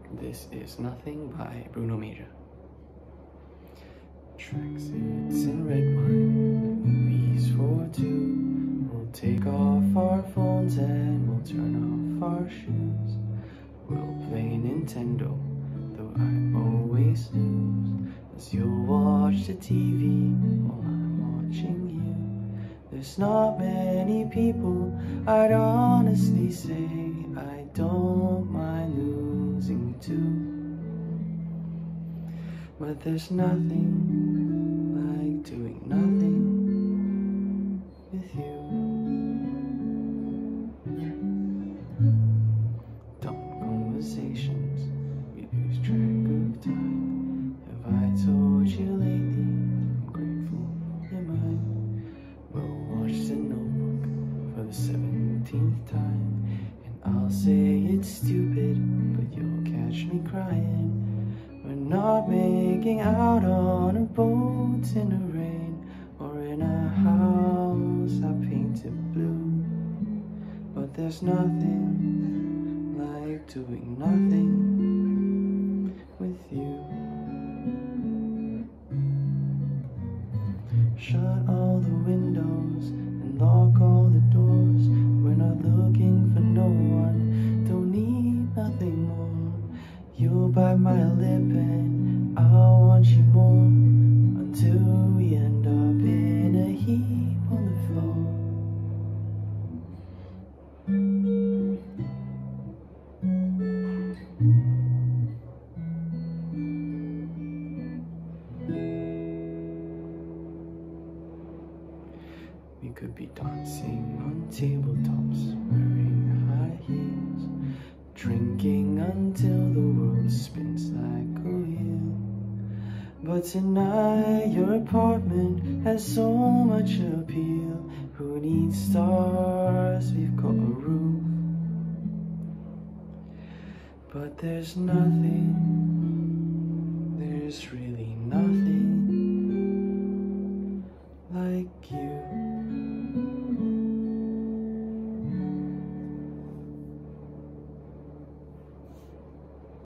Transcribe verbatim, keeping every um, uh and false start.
This is Nothing by Bruno Major. Tracksuits and red wine, movies for two. We'll take off our phones and we'll turn off our shoes. We'll play Nintendo, though I always snooze. As you'll watch the T V while I'm watching you. There's not many people I'd honestly say I don't mind losing to. But there's nothing like doing nothing with you. Dumb conversations, we lose track of time. Have I told you lately I'm grateful you're mine? We'll watch The Notebook for the seventeenth time, and I'll say it's stupid, but you'll catch me crying. We're not making out on a boat in the rain, or in a house I painted blue. But there's nothing like doing nothing with you. Shut all the windows and lock all the doors. We're not looking for no one, don't need nothing more. You'll bite my lip and I'll want you more, until we end up in a heap on the floor. We could be dancing on tabletops, wearing high heels, drinking until the world spins like a wheel. But tonight your apartment has so much appeal. Who needs stars? We've got a roof. But there's nothing, there's really nothing like you.